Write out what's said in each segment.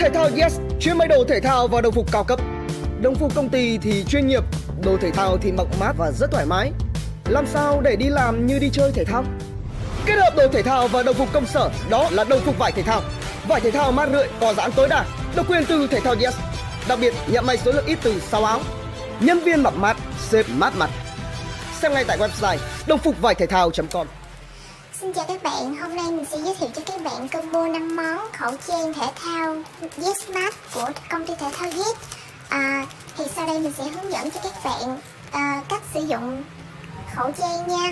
thể thao Yes chuyên may đồ thể thao và đồng phục cao cấp. Đồng phục công ty thì chuyên nghiệp, đồ thể thao thì mặc mát và rất thoải mái. Làm sao để đi làm như đi chơi thể thao? Kết hợp đồ thể thao và đồng phục công sở, đó là đồng phục vải thể thao. Vải thể thao mát rượi, có giãn tối đa, độc quyền từ thể thao Yes. Đặc biệt nhận may số lượng ít từ 6 áo. Nhân viên mặc mát, sếp mát mặt. Xem ngay tại website đồng phục vải thể thao.com. Xin chào các bạn, hôm nay mình sẽ giới thiệu cho các bạn combo 5 món khẩu trang thể thao Yes Smart của công ty thể thao Yes. Thì sau đây mình sẽ hướng dẫn cho các bạn cách sử dụng khẩu trang nha.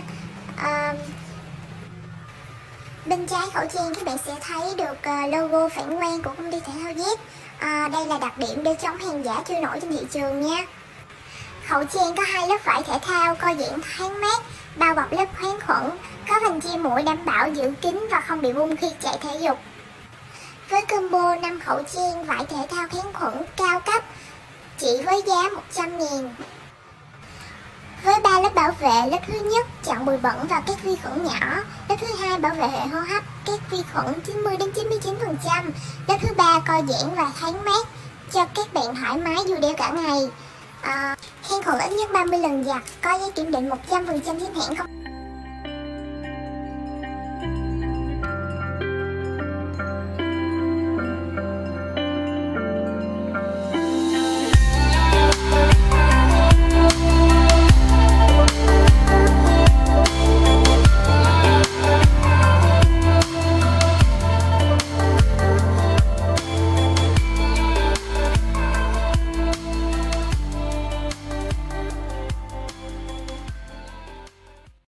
Bên trái khẩu trang các bạn sẽ thấy được logo phản quang của công ty thể thao Yes. Đây là đặc điểm để chống hàng giả trôi nổi trên thị trường nha. Khẩu trang có 2 lớp vải thể thao co giãn thoáng mát, bao bọc lớp kháng khuẩn, có vành che mũi đảm bảo giữ kín và không bị bung khi chạy thể dục. Với combo 5 khẩu trang vải thể thao kháng khuẩn cao cấp chỉ với giá 100.000. Với 3 lớp bảo vệ, lớp thứ nhất chặn bụi bẩn và các vi khuẩn nhỏ, lớp thứ hai bảo vệ hệ hô hấp các vi khuẩn 90 đến 99%, lớp thứ ba co giãn và thoáng mát cho các bạn thoải mái dù đeo cả ngày. Kháng khuẩn ít nhất 30 lần giặt, có giấy kiểm định 100% chính hãng không